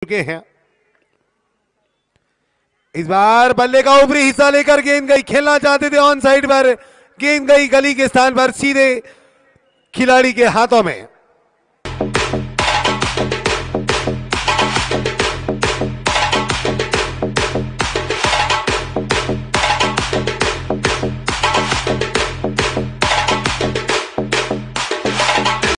चुके हैं। इस बार बल्ले का ऊपरी हिस्सा लेकर गेंद गई, खेलना चाहते थे ऑन साइड पर, गेंद गई गली के स्थान पर सीधे खिलाड़ी के हाथों में।